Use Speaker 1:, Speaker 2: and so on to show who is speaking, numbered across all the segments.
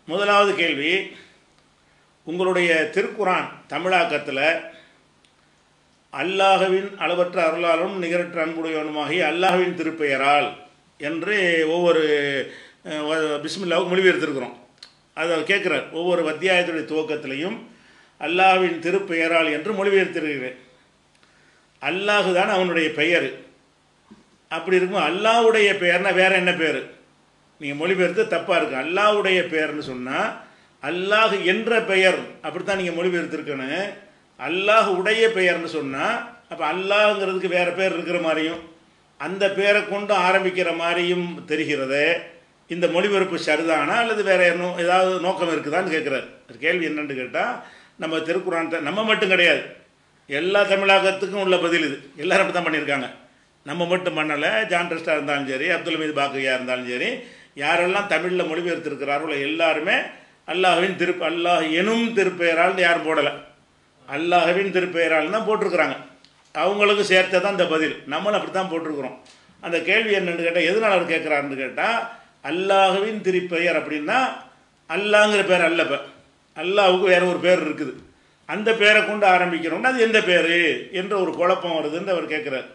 Speaker 1: முதலாவது கேள்வி, உங்களுடைய திருக்குரான் தமிழாக்கத்தில் அல்லாஹ்வின் அளவற்ற அருளாலும் நிகரற்ற அன்புடையவனுமாகிய அல்லாஹ்வின் திருப்பெயரால் என்று ஒவ்வொரு பிஸ்மில்லாவுக்கு மொழிபெயர்த்திருக்கிறோம். அதை கேட்குறார். ஒவ்வொரு அத்தியாயத்துடைய துவக்கத்திலையும் அல்லாஹ்வின் திருப்பெயரால் என்று மொழிபெயர்த்திருக்கிறேன். அல்லாஹு தான் அவனுடைய பெயர். அப்படி இருக்கும் அல்லாஹ்வுடைய பெயர்னா வேறு என்ன பேர்? நீங்கள் மொழிபெயர்த்து தப்பாக இருக்குது. அல்லாஹ்வுடைய பெயர்னு சொன்னால் அல்லாஹ் என்ற பெயர் அப்படித்தான் நீங்கள் மொழிபெயர்த்திருக்கணும். அல்லாஹ் உடைய பெயர்னு சொன்னால் அப்போ அல்லாஹ்ங்கிறதுக்கு வேறு பேர் இருக்கிற மாதிரியும் அந்த பேரை கொண்டு ஆரம்பிக்கிற மாதிரியும் தெரிகிறது. இந்த மொழிபெயர்ப்பு சரிதானா அல்லது வேறு ஏதாவது நோக்கம் இருக்குதான்னு கேட்குறாரு. கேள்வி என்னென்னு கேட்டால், நம்ம திருக்குரான் நம்ம மட்டும் கிடையாது, எல்லா தமிழாக்கத்துக்கும் உள்ள பதில் இது. எல்லோரும் அப்படி தான் பண்ணியிருக்காங்க. நம்ம மட்டும் பண்ணலை. ஜான் ட்ரஸ்டாக இருந்தாலும் சரி, அப்துல் ஹமீது பாக்கையா இருந்தாலும் சரி, யாரெல்லாம் தமிழில் மொழிபெயர்த்திருக்கிறார்களோ எல்லாருமே அல்லாஹ்வின் அல்லாஹ் எனும் திருப்பெயரால் யாரும் போடலை, அல்லாஹ்வின் திருப்பெயரால் தான் போட்டிருக்கிறாங்க. அவங்களுக்கு சேர்த்து தான் இந்த பதில். நம்மளும் அப்படி தான் போட்டிருக்கிறோம். அந்த கேள்வி என்னென்னு கேட்டால், எதனால் அவர் கேட்குறாருன்னு கேட்டால், அல்லாஹ்வின் திருப்பெயர் அப்படின்னா அல்லாங்கிற பேர் அல்ல. இப்போ அல்லாஹுக்கு வேறு ஒரு பேர் இருக்குது. அந்த பேரை கொண்டு ஆரம்பிக்கிறோம்னா அது எந்த பேர் என்ற ஒரு குழப்பம் வருதுன்னு அவர் கேட்குறார்.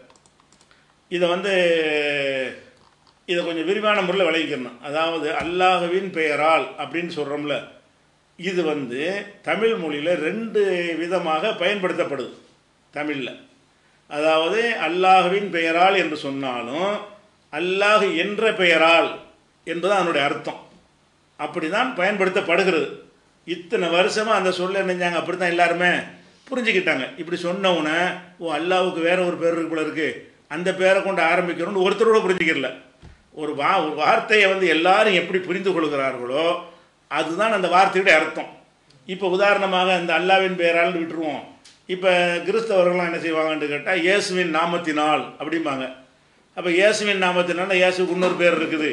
Speaker 1: இதை கொஞ்சம் விரிவான முறையில் விளங்கிக்கணும். அதாவது அல்லாஹ்வின் பெயரால் அப்படின்னு சொல்கிறோம்ல, இது தமிழ் மொழியில் 2 விதமாக பயன்படுத்தப்படுது தமிழில். அதாவது அல்லாஹ்வின் பெயரால் என்று சொன்னாலும் அல்லாஹ் என்ற பெயரால் என்பது அதனுடைய அர்த்தம். அப்படி தான் பயன்படுத்தப்படுகிறது. இத்தனை வருஷமாக அந்த சொல்ல நினைஞ்சாங்க, அப்படி தான் எல்லாருமே புரிஞ்சுக்கிட்டாங்க. இப்படி சொன்னவுடனே அல்லாஹுக்கு வேற ஒரு பேர் இருக்கு போல இருக்குது, அந்த பேரை கொண்டு ஆரம்பிக்கிறோன்னு ஒருத்தரோட புரிஞ்சுக்கிறல. ஒரு வார்த்தையை எல்லாரும் எப்படி புரிந்து கொள்கிறார்களோ அதுதான் அந்த வார்த்தையுடைய அர்த்தம். இப்போ உதாரணமாக இந்த அல்லாஹ்வின் பெயரால் விட்டுருவோம். இப்போ கிறிஸ்தவர்கள்லாம் என்ன செய்வாங்கன்னு கேட்டால், இயேசுவின் நாமத்தினால் அப்படிம்பாங்க. அப்போ இயேசுவின் நாமத்தினால் இயேசுக்கு இன்னொரு பேர் இருக்குது,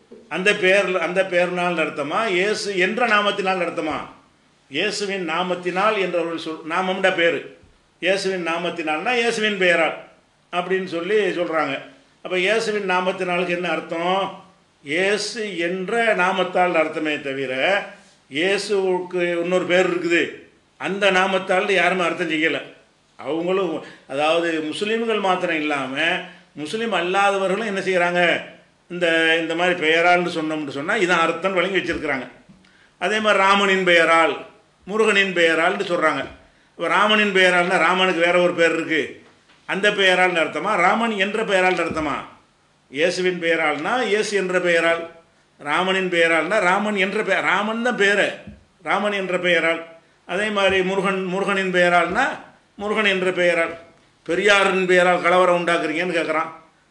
Speaker 1: அந்த பேர்னால் அர்த்தமா, இயேசு என்ற நாமத்தினால் அர்த்தமா? இயேசுவின் நாமத்தினால் என்றவர்கள் நாமம்டா பேர், இயேசுவின் நாமத்தினால்னா இயேசுவின் பெயரால் அப்படின்னு சொல்கிறாங்க. அப்போ இயேசுவின் நாமத்தினாலுக்கு என்ன அர்த்தம்? இயேசு என்ற நாமத்தால் அர்த்தமே தவிர இயேசுவுக்கு இன்னொரு பேர் இருக்குது அந்த நாமத்தால் யாருமே அர்த்தம் செய்யலை. அவங்களும், அதாவது முஸ்லீம்கள் மாத்திரம் இல்லாமல் முஸ்லீம் அல்லாதவர்களும் என்ன செய்கிறாங்க, இந்த மாதிரி பெயரால்னு சொன்னால் இதான் அர்த்தம் வழங்கி வச்சுருக்கிறாங்க. அதே மாதிரி ராமனின் பெயரால், முருகனின் பெயரால்னு சொல்கிறாங்க. இப்போ ராமனின் பெயரால்னா ராமனுக்கு வேற ஒரு பேர் இருக்குது, அந்த பெயரால்னு அர்த்தமா, ராமன் என்ற பெயரால் அர்த்தமா? இயேசுவின் பெயரால்னா இயேசு என்ற பெயரால், ராமனின் பெயரால்னா ராமன் என்ற ராமன் தான் பேர், ராமன் என்ற பெயரால். அதே மாதிரி முருகனின் பெயரால்னா முருகன் என்ற பெயரால். பெரியாரின் பெயரால் கலவரம் உண்டாக்குறீங்கன்னு கேட்குறான்.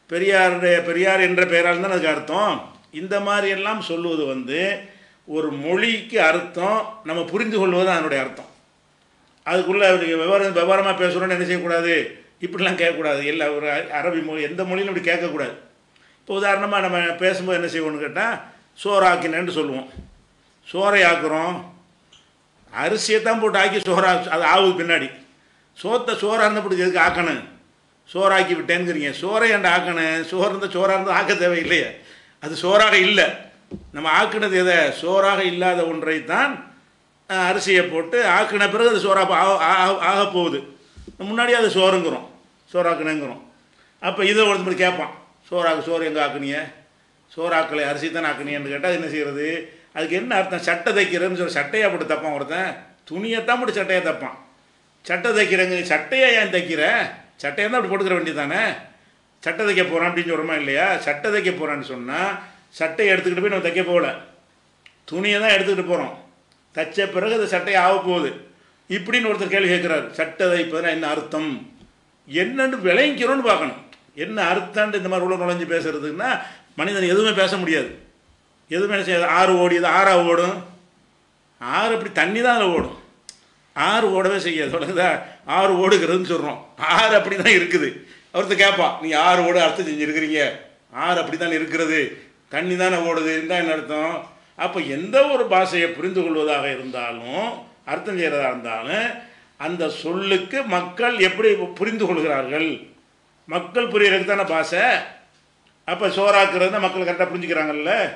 Speaker 1: பெரியார் என்ற பெயரால் தான் அதுக்கு அர்த்தம். இந்த மாதிரி எல்லாம் சொல்லுவது ஒரு மொழிக்கு அர்த்தம் நம்ம புரிந்து கொள்வது அதனுடைய அர்த்தம். அதுக்குள்ளே விவரமாக பேசுகிறோன்னு என்ன செய்யக்கூடாது, இப்படிலாம் கேட்கக்கூடாது. எல்லா ஒரு அரபி மொழி எந்த மொழியிலும் இப்படி கேட்கக்கூடாது. இப்போ உதாரணமாக நம்ம பேசும்போது என்ன செய்வோம்னு கேட்டால், சோறாக்கினேன்னு சொல்லுவோம். சோறை ஆக்குறோம், அரிசியை தான் போட்டு ஆக்கி அது ஆகுது பின்னாடி. சோறாக இருந்தால் பிடிச்சி எதுக்கு ஆக்கணும், சோறாக்கி விட்டேங்கிறீங்க. சோறை ஏன்டா ஆக்கணும்? சோறாக இருந்தால் ஆக்க தேவையில்லையே, அது சோறாக இல்லை. நம்ம ஆக்குனது எதை? சோறாக இல்லாத ஒன்றை தான் அரிசியை போட்டு ஆக்கின பிறகு அது சோறாக ஆக போகுது. முன்னாடியே அது சோறுங்கிறோம், சோறாக்குனேங்கிறோம். அப்போ இதை ஒருத்தர் கேட்பான், சோறு எங்கே ஆக்குனிய, சோறாக்கலை அரிசி தான் ஆக்குனியன்னு கேட்டால் என்ன செய்கிறது? அதுக்கு என்ன அர்த்தம்? சட்டை தைக்கிறேன்னு சொல்லி சட்டையாக போட்டு தைப்பான் ஒருத்தன், துணியைத்தான் போட்டு சட்டையாக தைப்பான். சட்டை தைக்கிறேங்க, சட்டையை ஏன் தைக்கிற? சட்டையை தான் அப்படி போட்டுக்கிற வேண்டியதானே. சட்டை தைக்க போகிறான் அப்படின்னு சொல்கிறோமா இல்லையா? சட்டை தைக்க போகிறான்னு சொன்னால் சட்டையை எடுத்துக்கிட்டு போய் நம்ம தைக்க போகல, துணியை தான் எடுத்துக்கிட்டு போகிறோம். தைச்ச பிறகு அது சட்டையை ஆக போகுது. இப்படின்னு ஒருத்தர் கேள்வி கேட்குறாரு, சட்டை தைப்பதுனா என்ன அர்த்தம், என்னன்னு விளங்கிக்கிறோன்னு பார்க்கணும். என்ன அர்த்தம்னு இந்த மாதிரி உள்ள நுழைஞ்சு பேசுறதுன்னா மனிதன் எதுவுமே பேச முடியாது. எதுவுமே செய்யாது. ஆறு ஓடியது ஆறா ஓடும்? ஆறு அப்படி தண்ணி தான் அதில் ஓடும், ஆறு ஓடவே செய்யாது. சொல்லுதா, ஆறு ஓடுகிறதுன்னு சொல்கிறோம், ஆறு அப்படி தான் இருக்குது. ஒருத்தர் கேட்பான், நீங்கள் ஆறு ஓடு அர்த்தம் செஞ்சுருக்கிறீங்க, ஆறு அப்படி தான் இருக்கிறது, தண்ணி தானே ஓடுது இருந்தால் என்ன அர்த்தம்? அப்போ எந்த ஒரு பாஷையை புரிந்து கொள்வதாக இருந்தாலும், அர்த்தம் செய்கிறதா இருந்தாலும், அந்த சொல்லுக்கு மக்கள் எப்படி புரிந்து கொள்கிறார்கள், மக்கள் புரியறதுக்கு தானே பாஷை. அப்போ சோறாக்குறதுனா மக்கள் கரெக்டாக புரிஞ்சுக்கிறாங்கல்ல.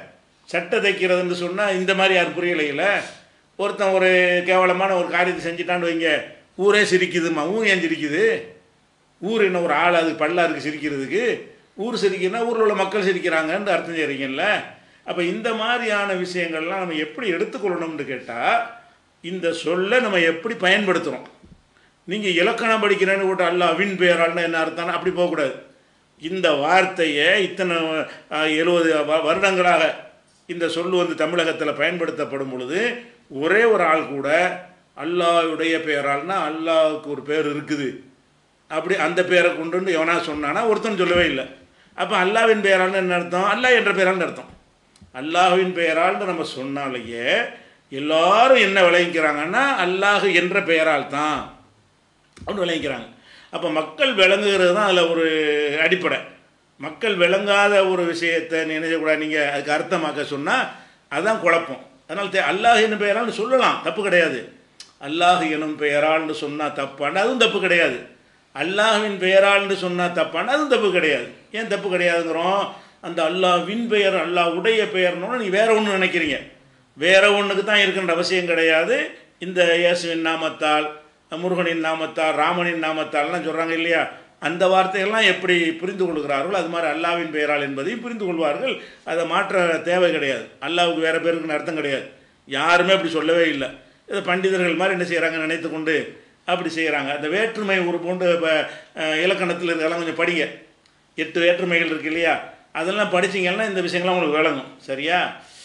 Speaker 1: சட்டை தைக்கிறதுன்னு சொன்னால் இந்த மாதிரி யாரும் புரியலையில. ஒருத்தன் ஒரு கேவலமான ஒரு காரியத்தை செஞ்சுட்டான்னு வைங்க, ஊரே சிரிக்குதுமா. ஊர் ஏன் சிரிக்குது? ஊர் என்ன ஒரு ஆள் அது பல்லா இருக்குது சிரிக்கிறதுக்கு? ஊர் சிரிக்கிறதுனா ஊரில் உள்ள மக்கள் சிரிக்கிறாங்கன்னு அர்த்தம் செய்கிறீங்கல்ல. அப்போ இந்த மாதிரியான விஷயங்கள்லாம் நம்ம எப்படி எடுத்துக்கொள்ளணும்னு கேட்டால், இந்த சொல்லை நம்ம எப்படி பயன்படுத்துகிறோம். நீங்கள் இலக்கணம் படிக்கிறேன்னு போட்டு அல்லாஹ்வின் பெயரால்னு என்ன அர்த்தம்னா அப்படி போகக்கூடாது. இந்த வார்த்தையை இத்தனை 70 வருடங்களாக இந்த சொல் வந்து தமிழகத்தில் பயன்படுத்தப்படும் பொழுது ஒரே ஒரு ஆள் கூட அல்லாஹ்வுடைய பெயரால்னா அல்லாஹ்வுக்கு ஒரு பேர் இருக்குது அப்படி அந்த பேரை கொண்டு எவனா சொன்னானா ஒருத்தன் சொல்லவே இல்லை. அப்போ அல்லாஹ்வின் பெயரால்னு என்ன அர்த்தம்? அல்லாஹ் என்ற பெயரால்னு அர்த்தம். அல்லாஹ்வின் பெயரால்னு நம்ம சொன்னாலேயே எல்லாரும் என்ன விளங்கிக்கிறாங்கன்னா அல்லாஹ் என்ற பெயரால் தான் அப்படின்னு விளங்கிக்கிறாங்க. அப்போ மக்கள் விளங்குகிறது தான் அதில் ஒரு அடிப்படை. மக்கள் விளங்காத ஒரு விஷயத்தை நினைக்கக்கூடாது. நீங்கள் அதுக்கு அர்த்தமாக்க சொன்னால் அதுதான் குழப்பம். அதனால் அல்லாஹ் என்னும் பெயரால்னு சொல்லலாம், தப்பு கிடையாது. அல்லாஹ் எனும் பெயரால்னு சொன்னால் தப்பான அதுவும் தப்பு கிடையாது. அல்லாஹ்வின் பெயரால்னு சொன்னால் தப்பான அதுவும் தப்பு கிடையாது. ஏன் தப்பு கிடையாதுங்கிறோம்? அந்த அல்லாஹ்வின் பெயர் அல்லாஹ் உடைய பெயர்னோன்னு நீங்கள் வேறு ஒன்று நினைக்கிறீங்க. வேறு ஒன்றுக்கு தான் இருக்கின்ற அவசியம் கிடையாது. இந்த இயேசுவின் நாமத்தால், முருகனின் நாமத்தால், ராமனின் நாமத்தால்லாம் சொல்கிறாங்க இல்லையா, அந்த வார்த்தைகள்லாம் எப்படி புரிந்து கொள்கிறார்கள் அது மாதிரி அல்லாஹ்வின் பெயரால் என்பதையும் புரிந்து கொள்வார்கள். அதை மாற்ற தேவை கிடையாது. அல்லாஹ்வுக்கு வேறு பேருக்குன்னு அர்த்தம் கிடையாது. யாருமே அப்படி சொல்லவே இல்லை. இதை பண்டிதர்கள் மாதிரி என்ன செய்கிறாங்க நினைத்து கொண்டு அப்படி செய்கிறாங்க. அந்த வேற்றுமை ஒரு போன்று இப்போ இலக்கணத்தில் இருக்கலாம் கொஞ்சம் படிங்க. 8 வேற்றுமைகள் இருக்குது இல்லையா, அதெல்லாம் படிச்சிங்கன்னா இந்த விஷயங்கள்லாம் உங்களுக்கு விளங்கும். சரியா?